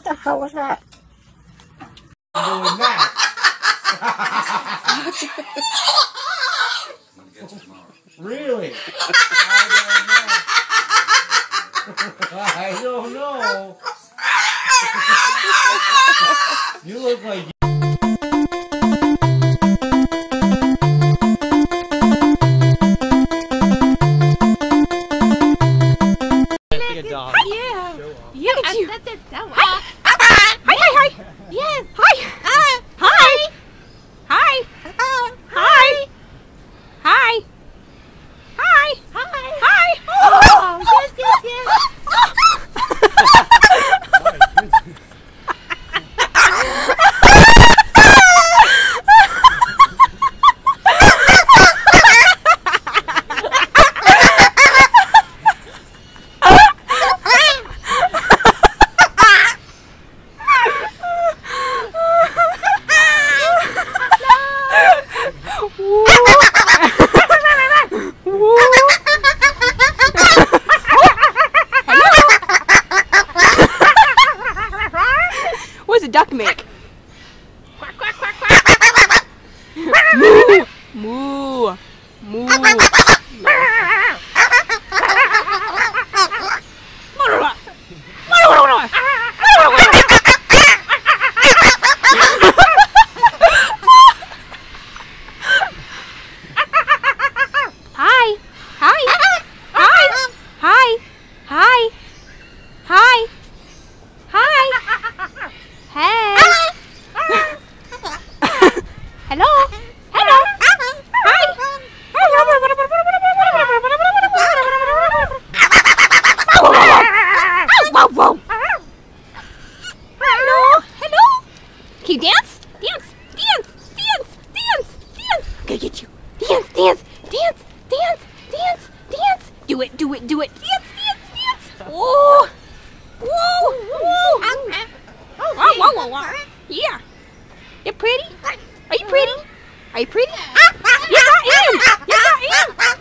the hell was that? I'm doing that. Really? I don't know. You look like a dog. Yeah. Yeah, you. That's it. So Hi. Hi. yes. Hi. Hi. Hi. Hi. Hi. Hi. Hi. Hi. Oh, yes, yes, yes. What does a duck make? Quack, quack, quack, quack. Moo. Moo. Moo. Hi. Hi. Hi. Hi. Hi. Hi. Hi. Hey. Hello. Hello. Hi. Whoa, whoa. Hello. Hello. Can you dance? Dance. Dance. Dance. Dance. Dance. I'm gonna get you. Dance. Dance. Dance. Dance. Dance. Dance. Do it. Do it. Do it. Dance. Dance. Dance. Whoa. Whoa. Whoa. Wow, wow, wow, wow. Yeah. You're pretty? Are you pretty? Are you pretty? Yes, I am. Yes, I am.